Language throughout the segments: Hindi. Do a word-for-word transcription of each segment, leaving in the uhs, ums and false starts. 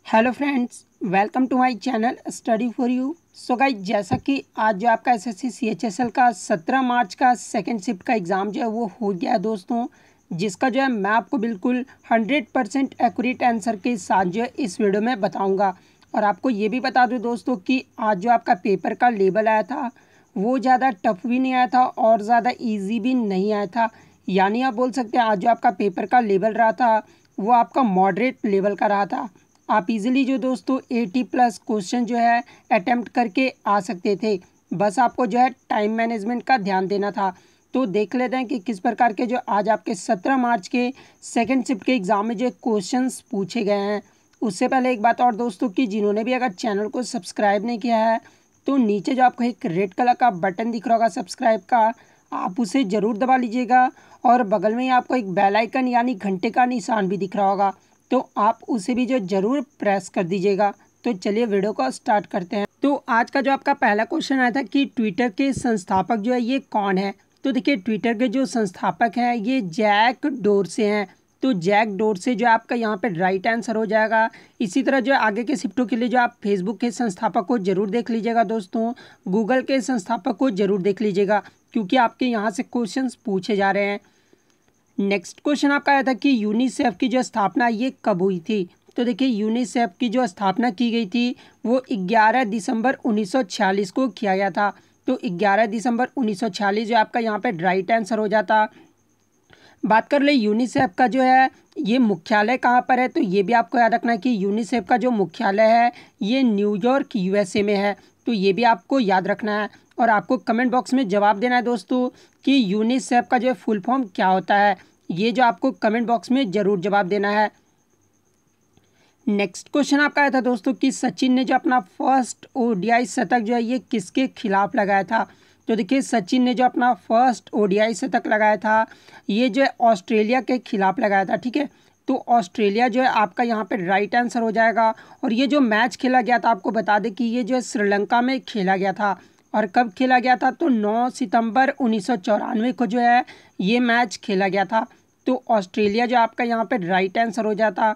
Hello friends, welcome to my channel study for you. So guys, जैसा कि आज जो आपका एसएससी सीएचएसएल का सत्रह मार्च का सेकंड शिफ्ट का एग्ज़ाम जो है वो हो गया है दोस्तों, जिसका जो है मैं आपको बिल्कुल हंड्रेड परसेंट एक्यूरेट आंसर के साथ जो है इस वीडियो में बताऊंगा। और आपको ये भी बता दूं दोस्तों कि आज जो आपका पेपर का लेवल आया था वो ज़्यादा टफ भी नहीं आया था और ज़्यादा ईजी भी नहीं आया था। यानी आप बोल सकते हैं आज जो आपका पेपर का लेवल रहा था वो आपका मॉडरेट लेवल का रहा था। आप इजीली जो दोस्तों अस्सी प्लस क्वेश्चन जो है अटेम्प्ट करके आ सकते थे। बस आपको जो है टाइम मैनेजमेंट का ध्यान देना था। तो देख लेते हैं कि किस प्रकार के जो आज आपके सत्रह मार्च के सेकंड शिफ्ट के एग्ज़ाम में जो क्वेश्चंस पूछे गए हैं। उससे पहले एक बात और दोस्तों कि जिन्होंने भी अगर चैनल को सब्सक्राइब नहीं किया है तो नीचे जो आपको एक रेड कलर का बटन दिख रहा होगा सब्सक्राइब का, आप उसे ज़रूर दबा लीजिएगा। और बगल में ही आपको एक बेल आइकन यानी घंटे का निशान भी दिख रहा होगा, तो आप उसे भी जो ज़रूर प्रेस कर दीजिएगा। तो चलिए वीडियो को स्टार्ट करते हैं। तो आज का जो आपका पहला क्वेश्चन आया था कि ट्विटर के संस्थापक जो है ये कौन है। तो देखिए, ट्विटर के जो संस्थापक हैं ये जैक डोरसे हैं। तो जैक डोरसे जो आपका यहाँ पे राइट आंसर हो जाएगा। इसी तरह जो आगे के शिफ्टों के लिए जो आप फेसबुक के संस्थापक को जरूर देख लीजिएगा दोस्तों, गूगल के संस्थापक को जरूर देख लीजिएगा, क्योंकि आपके यहाँ से क्वेश्चंस पूछे जा रहे हैं। नेक्स्ट क्वेश्चन आपका आया था कि यूनिसेफ की जो स्थापना ये कब हुई थी। तो देखिए, यूनिसेफ की जो स्थापना की गई थी वो ग्यारह दिसंबर उन्नीस सौ छियालीस को किया गया था। तो ग्यारह दिसंबर उन्नीस सौ छियालीस जो आपका यहाँ पे राइट आंसर हो जाता। बात कर ले यूनिसेफ का जो है ये मुख्यालय कहाँ पर है, तो ये भी आपको याद रखना है कि यूनिसेफ का जो मुख्यालय है ये न्यूयॉर्क यूएसए में है। तो ये भी आपको याद रखना है और आपको कमेंट बॉक्स में जवाब देना है दोस्तों कि यूनिसेफ का जो फुल फॉर्म क्या होता है। ये जो आपको कमेंट बॉक्स में ज़रूर जवाब देना है। नेक्स्ट क्वेश्चन आपका आया था दोस्तों कि सचिन ने जो अपना फर्स्ट ओडीआई शतक जो है ये किसके खिलाफ लगाया था। तो देखिए, सचिन ने जो अपना फर्स्ट ओडीआई शतक लगाया था ये जो है ऑस्ट्रेलिया के खिलाफ लगाया था। ठीक है, तो ऑस्ट्रेलिया जो है आपका यहाँ पे राइट आंसर हो जाएगा। और ये जो मैच खेला गया था आपको बता दें कि ये जो है श्रीलंका में खेला गया था। और कब खेला गया था, तो नौ सितंबर उन्नीस सौ चौरानवे को जो है ये मैच खेला गया था। तो ऑस्ट्रेलिया जो आपका यहाँ पे राइट आंसर हो जाता।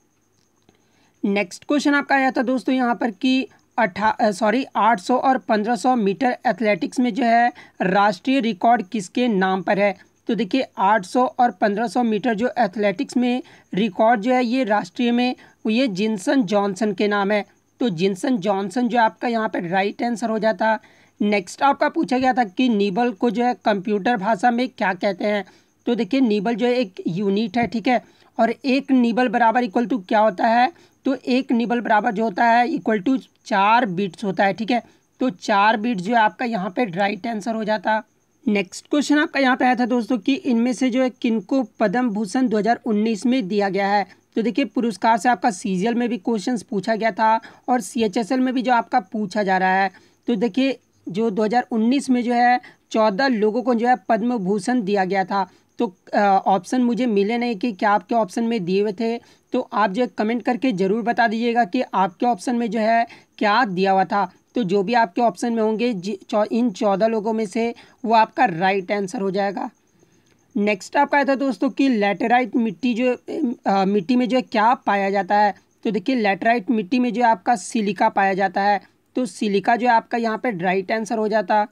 नेक्स्ट क्वेश्चन आपका आया था दोस्तों यहाँ पर कि अठा सॉरी आठ सौ और पंद्रह सौ मीटर एथलेटिक्स में जो है राष्ट्रीय रिकॉर्ड किसके नाम पर है। तो देखिए, आठ सौ और पंद्रह सौ मीटर जो एथलेटिक्स में रिकॉर्ड जो है ये राष्ट्रीय में ये जिनसन जॉनसन के नाम है। तो जिनसन जॉनसन जो आपका यहाँ पर राइट आंसर हो जाता। नेक्स्ट आपका पूछा गया था कि नीबल को जो है कंप्यूटर भाषा में क्या कहते हैं। तो देखिए, नीबल जो है एक यूनिट है। ठीक है, और एक नीबल बराबर इक्वल टू क्या होता है, तो एक नीबल बराबर जो होता है इक्वल टू चार बिट्स होता है। ठीक है, तो चार बिट्स जो है आपका यहाँ पे राइट आंसर हो जाता। नेक्स्ट क्वेश्चन आपका यहाँ पे आया था दोस्तों कि इनमें से जो है किनको पद्म भूषण दो हज़ार उन्नीस में दिया गया है। तो देखिए, पुरस्कार से आपका सीजीएल में भी क्वेश्चंस पूछा गया था और सीएचएसएल में भी जो आपका पूछा जा रहा है। तो देखिए, जो दो हज़ार उन्नीस में जो है चौदह लोगों को जो है पद्म भूषण दिया गया था। तो ऑप्शन मुझे मिले नहीं कि क्या आपके ऑप्शन में दिए हुए थे, तो आप जो कमेंट करके ज़रूर बता दीजिएगा कि आपके ऑप्शन में जो है क्या दिया हुआ था। तो जो भी आपके ऑप्शन में होंगे इन चौदह लोगों में से वो आपका राइट आंसर हो जाएगा। नेक्स्ट आपका आया था दोस्तों कि लैटेराइट मिट्टी जो आ, मिट्टी में जो है क्या पाया जाता है। तो देखिए, लैटेराइट मिट्टी में जो है आपका सिलिका पाया जाता है। तो सिलिका जो है आपका यहाँ पे राइट आंसर हो जाता।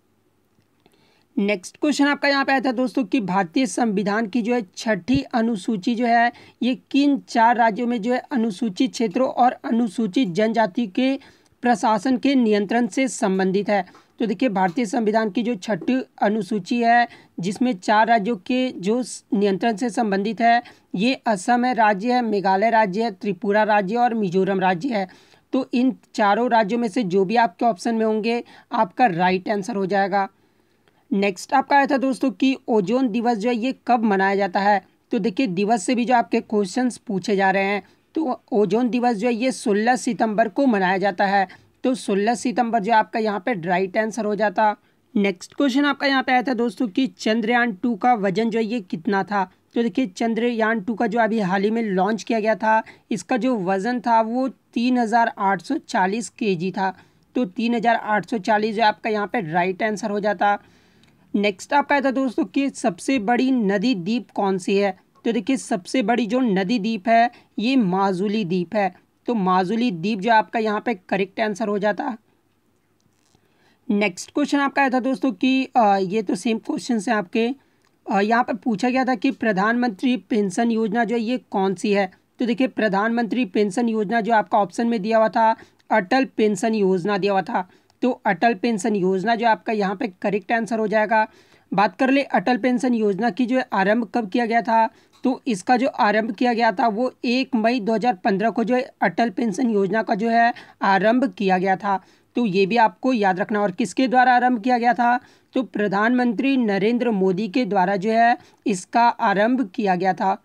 नेक्स्ट क्वेश्चन आपका यहाँ पे आया था दोस्तों कि भारतीय संविधान की जो है छठी अनुसूची जो है ये किन चार राज्यों में जो है अनुसूचित क्षेत्रों और अनुसूचित जनजाति के प्रशासन के नियंत्रण से संबंधित है। तो देखिए, भारतीय संविधान की जो छठी अनुसूची है जिसमें चार राज्यों के जो नियंत्रण से संबंधित है ये असम है राज्य है, मेघालय राज्य है, त्रिपुरा राज्य और मिजोरम राज्य है। तो इन चारों राज्यों में से जो भी आपके ऑप्शन में होंगे आपका राइट आंसर हो जाएगा। नेक्स्ट आपका आया था दोस्तों कि ओजोन दिवस जो है ये कब मनाया जाता है। तो देखिए, दिवस से भी जो आपके क्वेश्चंस पूछे जा रहे हैं। तो ओजोन दिवस जो है ये सोलह सितंबर को मनाया जाता है। तो सोलह सितंबर जो आपका यहाँ पे राइट आंसर हो जाता। नेक्स्ट क्वेश्चन आपका यहाँ पे आया था दोस्तों कि चंद्रयान टू का वजन जो है ये कितना था। तो देखिए, चंद्रयान टू का जो अभी हाल ही में लॉन्च किया गया था इसका जो वज़न था वो तीन हज़ार आठ सौ चालीस के जी था। तो तीन हज़ार आठ सौ चालीस जो आपका यहाँ पे राइट आंसर हो जाता। नेक्स्ट आपका था दोस्तों कि सबसे बड़ी नदी द्वीप कौन सी है। तो देखिए, सबसे बड़ी जो नदी द्वीप है ये माजुली द्वीप है। तो माजुली द्वीप जो आपका यहाँ पे करेक्ट आंसर हो जाता। नेक्स्ट क्वेश्चन आपका आया था दोस्तों कि आ, ये तो सेम क्वेश्चन है आपके। आ, यहाँ पर पूछा गया था कि प्रधानमंत्री पेंशन योजना जो है ये कौन सी है। तो देखिए प्रधानमंत्री पेंशन योजना जो आपका ऑप्शन में दिया हुआ था अटल पेंशन योजना दिया हुआ था। तो अटल पेंशन योजना जो आपका यहाँ पे करेक्ट आंसर हो जाएगा। बात कर ले अटल पेंशन योजना की जो है आरंभ कब किया गया था। तो इसका जो आरंभ किया गया था वो एक मई दो हज़ार पंद्रह को जो है अटल पेंशन योजना का जो है आरंभ किया गया था। तो ये भी आपको याद रखना। और किसके द्वारा आरंभ किया गया था। तो प्रधानमंत्री नरेंद्र मोदी के द्वारा जो है इसका आरंभ किया गया था।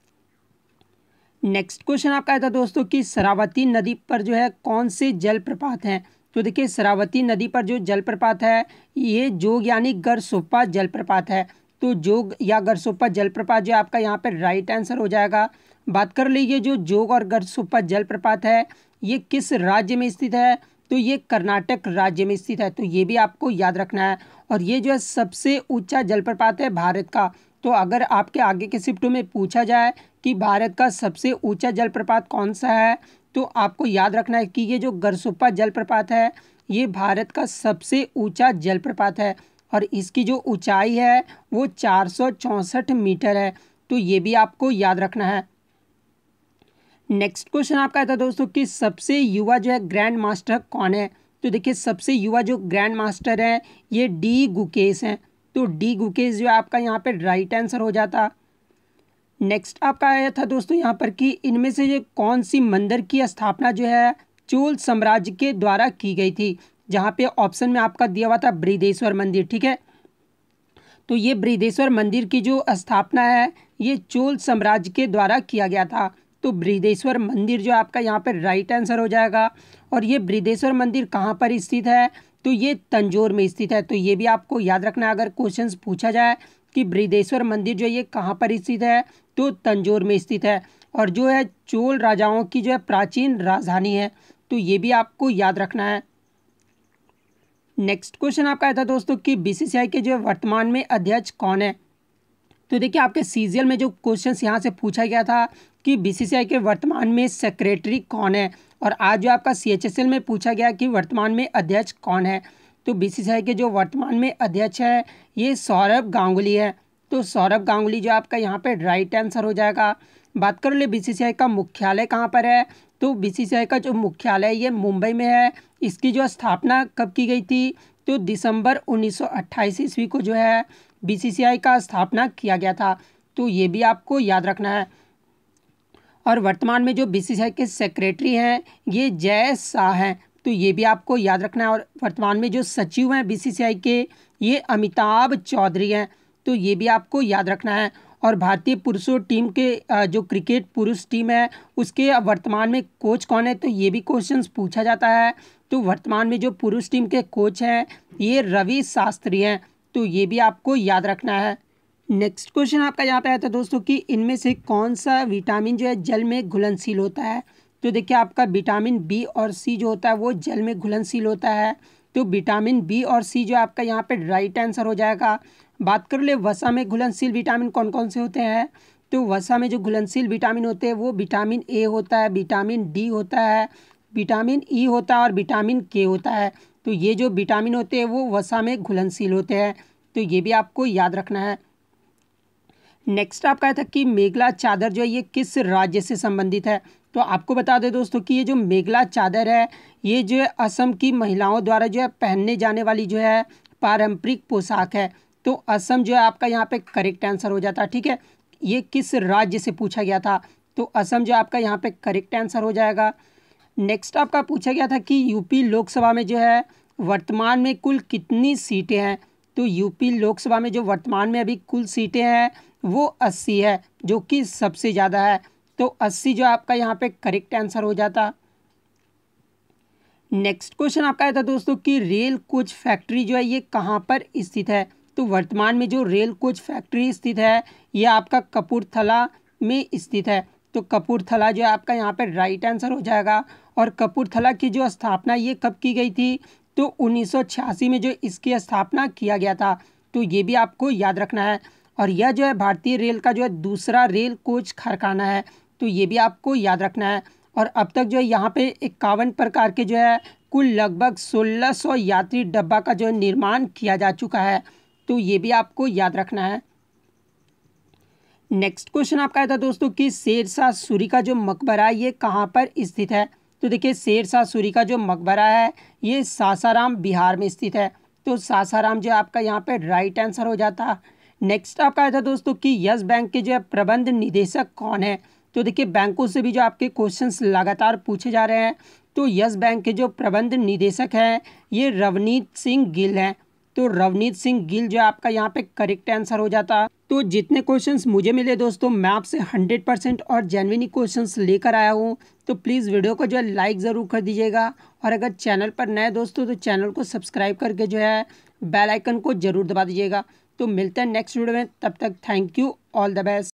नेक्स्ट क्वेश्चन आपका था दोस्तों कि शरावती नदी पर जो है कौन से जलप्रपात हैं। तो देखिए शरावती नदी पर जो जलप्रपात है ये जोग यानी गरसोप्पा जलप्रपात है। तो जोग या गरसोप्पा जलप्रपात जो आपका यहाँ पर राइट आंसर हो जाएगा। बात कर लीजिए जो जोग और गरसोप्पा जलप्रपात है ये किस राज्य में स्थित है। तो ये कर्नाटक राज्य में स्थित है। तो ये भी आपको याद रखना है। और ये जो है सबसे ऊंचा जलप्रपात है भारत का। तो अगर आपके आगे के शिफ्टों में पूछा जाए कि भारत का सबसे ऊंचा जलप्रपात कौन सा है तो आपको याद रखना है कि ये जो गरसोप्पा जलप्रपात है ये भारत का सबसे ऊंचा जलप्रपात है। और इसकी जो ऊंचाई है वो चार सौ चौंसठ मीटर है। तो ये भी आपको याद रखना है। नेक्स्ट क्वेश्चन आपका था दोस्तों कि सबसे युवा जो है ग्रैंड मास्टर कौन है। तो देखिए सबसे युवा जो ग्रैंड मास्टर है ये डी गुकेश हैं। तो डी गुकेश जो है आपका यहाँ पे राइट आंसर हो जाता। नेक्स्ट आपका आया था दोस्तों यहाँ पर कि इनमें से ये कौन सी मंदिर की स्थापना जो है चोल साम्राज्य के द्वारा की गई थी। जहाँ पे ऑप्शन में आपका दिया हुआ था बृहदेश्वर मंदिर। ठीक है तो ये बृहदेश्वर मंदिर की जो स्थापना है ये चोल साम्राज्य के द्वारा किया गया था। तो बृहदेश्वर मंदिर जो आपका यहाँ पर राइट आंसर हो जाएगा। और ये बृहदेश्वर मंदिर कहाँ पर स्थित है। तो ये तंजौर में स्थित है। तो ये भी आपको याद रखना है। अगर क्वेश्चंस पूछा जाए कि बृहदेश्वर मंदिर जो ये कहाँ पर स्थित है तो तंजौर में स्थित है। और जो है चोल राजाओं की जो है प्राचीन राजधानी है। तो ये भी आपको याद रखना है। नेक्स्ट क्वेश्चन आपका था दोस्तों कि बीसीसीआई के जो वर्तमान में अध्यक्ष कौन है। तो देखिए आपके सीजीएल में जो क्वेश्चंस यहाँ से पूछा गया था कि बीसीसीआई के वर्तमान में सेक्रेटरी कौन है। और आज जो आपका सीएचएसएल में पूछा गया कि वर्तमान में अध्यक्ष कौन है। तो बीसीसीआई के जो वर्तमान में अध्यक्ष है ये सौरभ गांगुली है। तो सौरभ गांगुली जो आपका यहाँ पे राइट आंसर हो जाएगा। बात कर ले बीसीसीआई का मुख्यालय कहाँ पर है। तो बीसीसीआई का जो मुख्यालय ये मुंबई में है। इसकी जो स्थापना कब की गई थी तो दिसंबर उन्नीस सौ अट्ठाईस ईस्वी को जो है बीसीसीआई का स्थापना किया गया था। तो ये भी आपको याद रखना है। और वर्तमान में जो बीसीसीआई के सेक्रेटरी हैं ये जय शाह हैं। तो ये भी आपको याद रखना है। और वर्तमान में जो सचिव हैं बीसीसीआई के ये अमिताभ चौधरी हैं। तो ये भी आपको याद रखना है। और भारतीय पुरुषों टीम के जो क्रिकेट पुरुष टीम है उसके वर्तमान में कोच कौन है। तो ये भी क्वेश्चंस पूछा जाता है। तो वर्तमान में जो पुरुष टीम के कोच हैं ये रवि शास्त्री हैं। तो ये भी आपको याद रखना है। नेक्स्ट क्वेश्चन आपका यहाँ पे आया था दोस्तों कि इनमें से कौन सा विटामिन जो है जल में घुलनशील होता है। तो देखिए आपका विटामिन बी और सी जो होता है वो जल में घुलनशील होता है। तो विटामिन बी और सी जो आपका यहाँ पे राइट आंसर हो जाएगा। बात कर ले वसा में घुलनशील विटामिन कौन कौन से होते हैं। तो वसा में जो घुलनशील विटामिन होते हैं वो विटामिन ए होता है, विटामिन डी होता है, विटामिन ई होता है और विटामिन के होता है। तो ये जो विटामिन होते हैं वो वसा में घुलनशील होते हैं। तो ये भी आपको याद रखना है। नेक्स्ट आपका था कि मेघला चादर जो है ये किस राज्य से संबंधित है। तो आपको बता दें दोस्तों कि ये जो मेघला चादर है ये जो है असम की महिलाओं द्वारा जो है पहनने जाने वाली जो है पारंपरिक पोशाक है। तो असम जो है आपका यहाँ पे करेक्ट आंसर हो जाता है। ठीक है ये किस राज्य से पूछा गया था। तो असम जो आपका यहाँ पे करेक्ट आंसर हो जाएगा। नेक्स्ट आपका पूछा गया था कि यूपी लोकसभा में जो है वर्तमान में कुल कितनी सीटें हैं। तो यूपी लोकसभा में जो वर्तमान में अभी कुल सीटें हैं वो अस्सी है जो कि सबसे ज़्यादा है। तो अस्सी जो आपका यहाँ पे करेक्ट आंसर हो जाता। नेक्स्ट क्वेश्चन आपका था दोस्तों कि रेल कोच फैक्ट्री जो है ये कहाँ पर स्थित है। तो वर्तमान में जो रेल कोच फैक्ट्री स्थित है ये आपका कपूरथला में स्थित है। तो कपूरथला जो है आपका यहाँ पे राइट आंसर हो जाएगा। और कपूरथला की जो स्थापना ये कब की गई थी तो उन्नीस सौ छियासी में जो इसकी स्थापना किया गया था। तो ये भी आपको याद रखना है। और यह जो है भारतीय रेल का जो है दूसरा रेल कोच कारखाना है। तो ये भी आपको याद रखना है। और अब तक जो है यहाँ पे इक्यावन प्रकार के जो है कुल लगभग सोलह सौ यात्री डब्बा का जो है निर्माण किया जा चुका है। तो ये भी आपको याद रखना है। नेक्स्ट क्वेश्चन आपका आया था दोस्तों कि शेरशाह सूरी का जो मकबरा है ये कहाँ पर स्थित है। तो देखिए शेरशाह सूरी का जो मकबरा है ये सासाराम बिहार में स्थित है। तो सासाराम जो आपका यहाँ पे राइट आंसर हो जाता। नेक्स्ट आपका आया था दोस्तों कि यस बैंक के जो है प्रबंध निदेशक कौन है। तो देखिए बैंकों से भी जो आपके क्वेश्चंस लगातार पूछे जा रहे हैं। तो यस बैंक के जो प्रबंध निदेशक हैं ये रवनीत सिंह गिल हैं। तो रवनीत सिंह गिल जो आपका यहाँ पे करेक्ट आंसर हो जाता। तो जितने क्वेश्चंस मुझे मिले दोस्तों मैं आपसे हंड्रेड परसेंट और जेन्युइन क्वेश्चंस लेकर आया हूँ। तो प्लीज़ वीडियो को जो है लाइक ज़रूर कर दीजिएगा और अगर चैनल पर नए दोस्तों तो चैनल को सब्सक्राइब करके जो है बेल आइकन को ज़रूर दबा दीजिएगा। तो मिलते हैं नेक्स्ट वीडियो में, तब तक thank you, all the best.